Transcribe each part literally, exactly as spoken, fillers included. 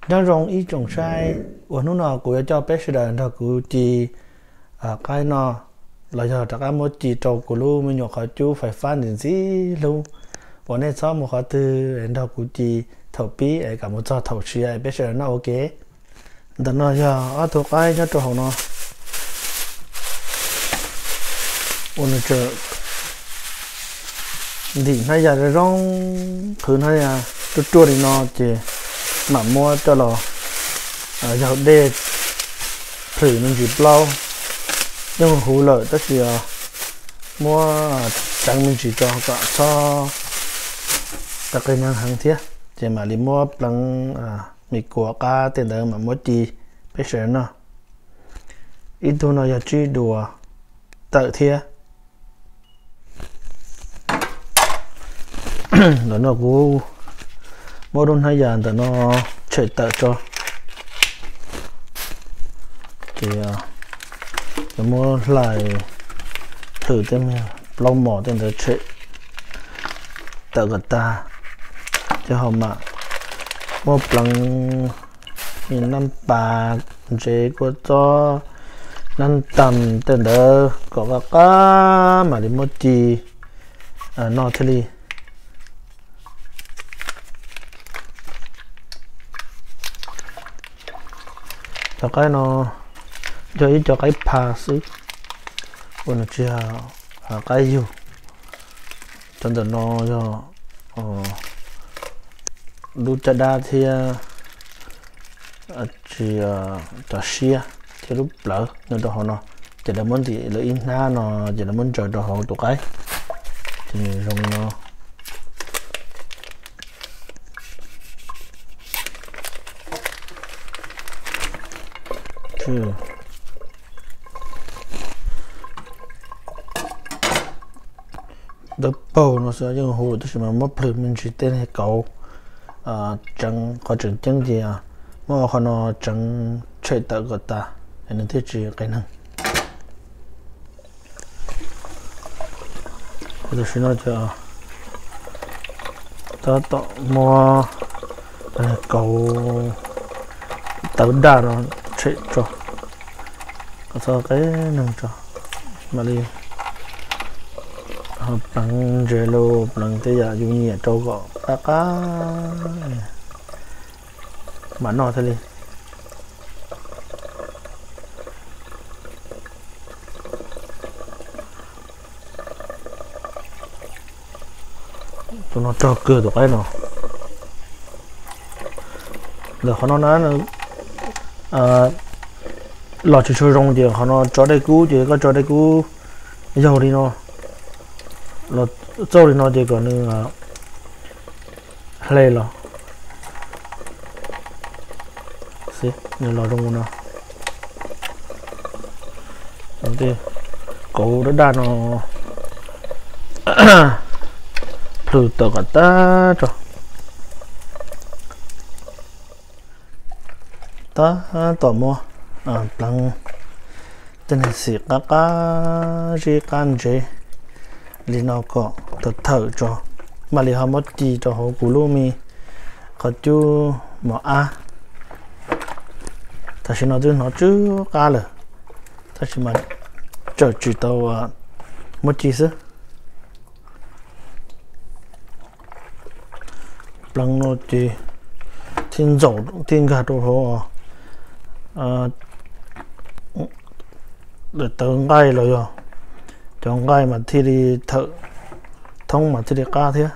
nó rong ý trồng sai của nó nào của cho bé sẽ đợi nó của chị à cái nó là giờ tất cả mỗi chị trâu của lu mình nhọc họ chú phải phán đến gì lu và nên sau một họ từ nó của chị thầu pi ấy cả một cho thầu xì ấy bé sẽ nó ok đợt nó giờ ở thuộc ai nhớ cho họ nó ôn chờ thì bây giờ rong thứ này à tôi chua thì nó chỉ mà mua cho nó ở dạo đây thử mình chỉ lâu nhưng mà hú lợi tất là mua chẳng mình chỉ cho cả cho các cái nhân hàng thiết chỉ mà đi mua bằng à mì của cá tiền đó mà mua chi bây giờ nó ít thôi nó giờ chỉ đùa tự thiết nó nó cũng mua đôn hai giờ thì nó chạy tự cho thì uh, mua lại thử thêm lâu mỏ thêm để chạy tự người ta cho họ mà mua bằng nhìn năm bà chế của cho năm tầm tên đỡ có các cá mà đi mua chi à, nó thế đi cho cái nó cho ít cho cái pass của nó chia à cái yêu cho nên nó cho ờ lúc cha đa thì chỉ cho xia thì lúc lỡ nên đó họ nó chỉ là muốn thì lợi in na nó chỉ là muốn chờ đó họ tụ cái thì dùng nó chứ double nó sẽ dùng hồ tức là mất lực mình chỉ tên hay cậu à chẳng có chẳng chẳng gì à mà họ nó chẳng chơi tự của ta nên thiết chỉ cái năng tôi xin nói cho ta tạo mua cậu tự đa nó chạy cho có sao cái năng cho mà đi hợp bằng gelo bằng thế giờ dùng nhẹ trâu gọ cá cá mà nó thôi đi tụi nó cho cửa tụi cái nó là họ nó nói là à lò chơi chơi rong thì họ nó cho đây cú thì có cho đây cú dầu đi nó nó dầu đi nó thì còn nữa lê lò xí nên lò rong nó đầu tiên cậu đã đa nó thử tự cả ta cho ta tỏ mua à bằng tên là xịt cá cá gì can gì li nó có tự thở cho mà li họ mất chi cho họ cú lô mi có chú mỏ a ta chỉ nói chứ nó chứ cá rồi ta chỉ mà chờ chỉ tàu mất chi chứ bằng nó chỉ thiên dầu thiên gà đồ họ à, để tớ ngay rồi rồi cho ngay mà thi đi thợ thông mà thi đi ca thế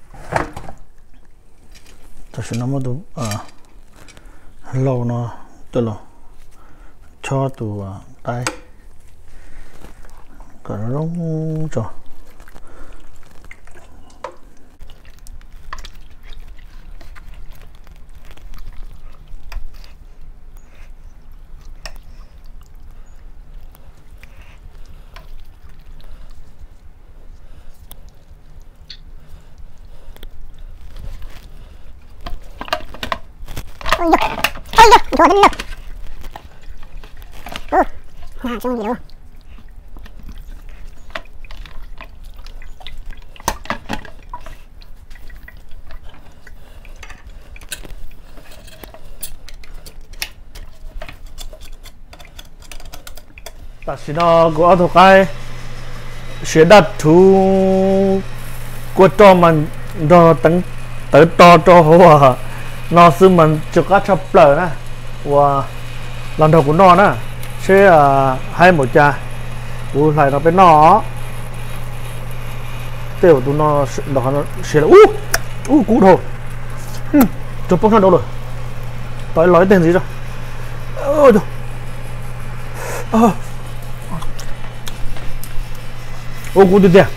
tôi sẽ nắm được à lâu nó tôi lo cho tụ tay cả nó đúng cho ôi giời, ôi giời, thua đến lực. Ừ, nào xong gì đâu. ta chỉ nó của thuộc cái sẽ đặt thu của cho mình cho tấn tới to cho hoa nó sư mình cho các chập lở nè và lần đầu của nó nè sẽ hai một trà u lại nó bên nó tiểu tụi nó đó nó sẽ là u u cú thôi chụp bông đâu rồi tới nói tên gì rồi ôi trời ô cú đi tiền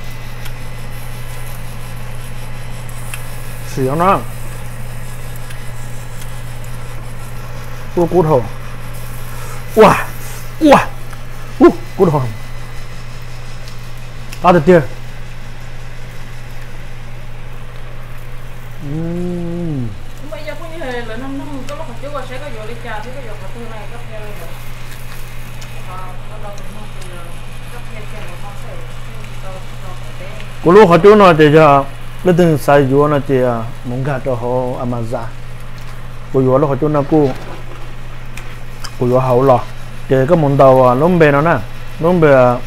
sử dụng nó ô cú thôi wow wow u cú thôi ta được tiền bây giờ cũng như thế là nó nó có lúc trước qua sẽ có vô lấy trà, sẽ có vô cà phê này cấp theo rồi, và nó đâu cũng không thì cấp theo cái nó không sẽ cho cho cái cú lúc họ chú nó thì giờ lấy từng sai vô nó thì muốn gạt cho họ Amazon cú vô lúc họ chú nó cú cú vô hậu lò thì cái món đầu lông bè nó nè lông bè nó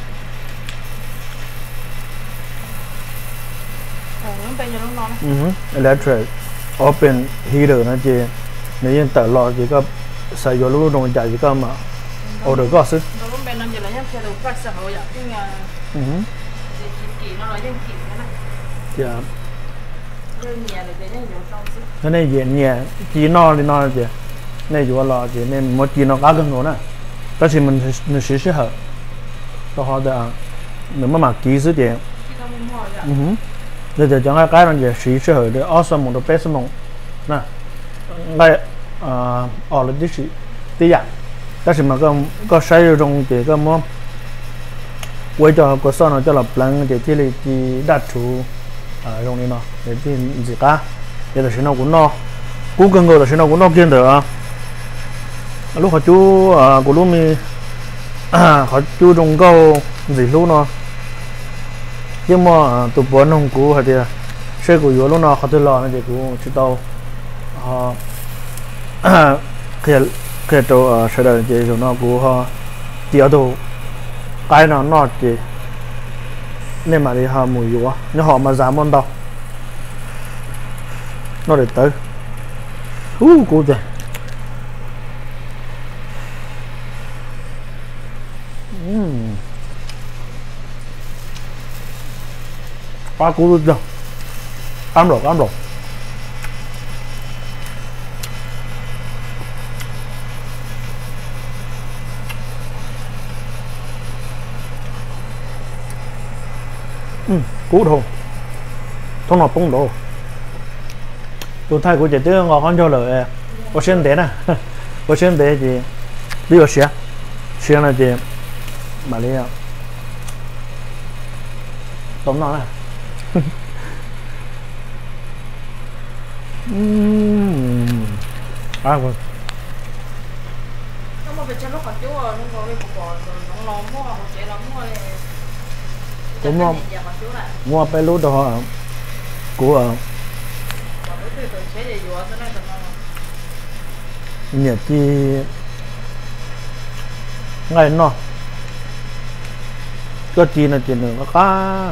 bây giờ nó non electric open heater nó chỉ nếu như tự lò chỉ có sử dụng lúc đồng chạy chỉ có mà order có sức nó cũng bênนั้นจะเลยยังแค่ดูก็จะเอาอย่างที่งานกี่nó nóiยังกี่นั่นน่ะ dạ เรื่องเนี่ยเลยจะยังอยู่trong sức cái này dễ nhẹ chỉ no thì no chứ này vừa lò chỉ nên một chỉ nó cá cân rồi nè cái gì mình mình sẽ sẽ hợp cho họ được nếu mà mặc kỹ sức thì ที่ทำให้หม้ออย่าง bây giờ chẳng cái nó dễ sẽ sẽ hợp được awesome một best một nè ngay ở là cái gì tí dạng cái gì mà có có sai trong thì cái món quay cho có sao nó cho là plan để thì là chỉ đặt chủ ở trong này nó để thì gì cả để là sẽ nó cũng nó cũng cần người là sẽ nó cũng nó kiên được lúc họ chú của lúc mi họ chú trong câu gì lúc nó nhưng mà tụi bọn ông cũ họ thì xe của yếu lúc nào họ tự lo nó thì cũng chỉ tao họ khi khi tao xe đời thì rồi nó cũng họ tiêu thụ cái nào nó thì nên mà đi họ mùi yếu nhưng họ mà giảm món đâu nó để tới hú cũ rồi quá cú rồi ăn rồi ăn rồi ừ, cú thôi không nộp bông đồ tôi thay của chị tiếng ngọt con cho lời có xem thế nè có xem thế thì bây giờ xe xe này thì mà đi tóm nó này à rồi nó mà về cho lúc họ chú rồi nó có cái cục bò rồi nó lom mua họ sẽ lom mua đúng không muaไปรู้ตัวกูอ่ะเนี่ยที่ไงเนาะก็จีนนะจีนก็ก้า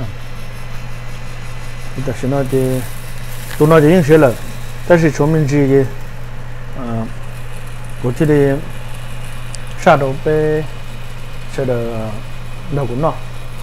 แต่是那的ตัว那就应学了但是全民之的呃过去的啥都被是的那个喏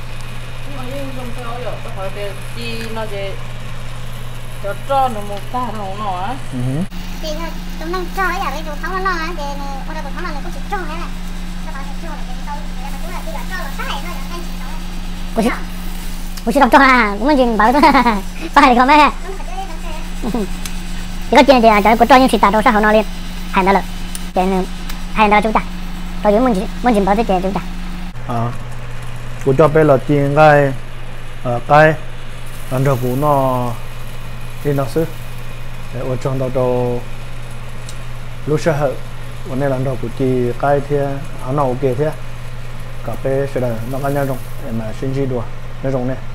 đi nó về cho cho nó một ta nó nó á thì tụi mình cho cái cái đồ thắng nó á thì ở đây đồ thắng là có chỉ cho đấy này các bạn cho là cái tao thì là cũng là chỉ là cho là sai nó là cái gì đó của chị của chị đọc cho à cũng mình chỉ bảo phải không mấy thì có chuyện thì cho có cho những chuyện tạo đồ sao họ nói liền hành đó là chuyện hành đó chúng ta tôi muốn mình mình chỉ bảo cái chuyện chúng ta à của cho bé là tiền cái cái anh được của nó đi nào xứ để ở trong đó đâu lúc sau hậuวันนี้หลังจากกูจีใกล้เที่ยเอาหน่าโอเคเที่ยกับไปเสร็จแล้วน้องกันยังตรงมาชิ้นชีดัวในตรงนี้